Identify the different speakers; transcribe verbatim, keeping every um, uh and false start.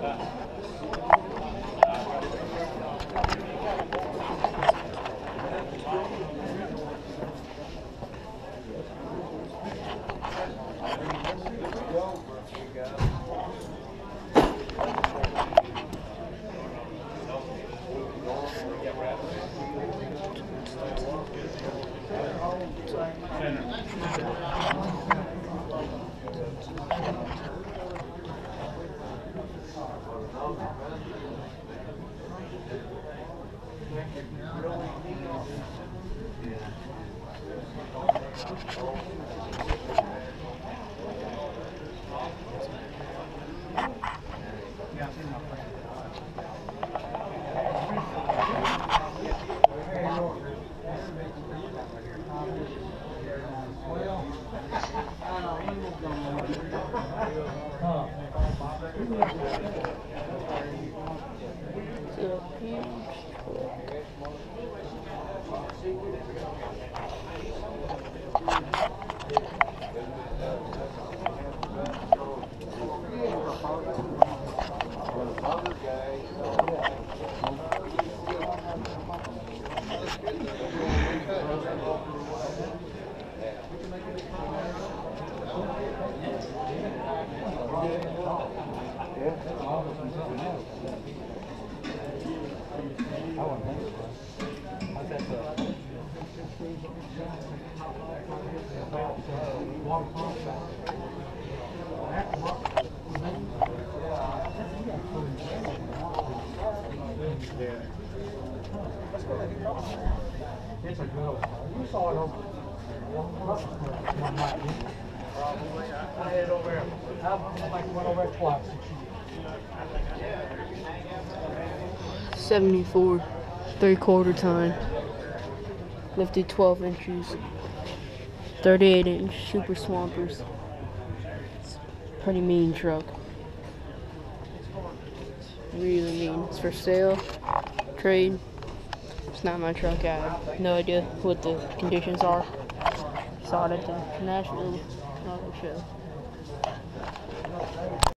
Speaker 1: It's a good one. You saw it over one night. Probably. I had it over there. I like went over there twice.
Speaker 2: seventy-four, three quarter time. Lifted twelve inches. thirty-eight inch Super Swampers. It's a pretty mean truck. Really mean. It's for sale, trade. It's not my truck. I have no idea what the conditions are. Saw it at the Nashville Auto Show.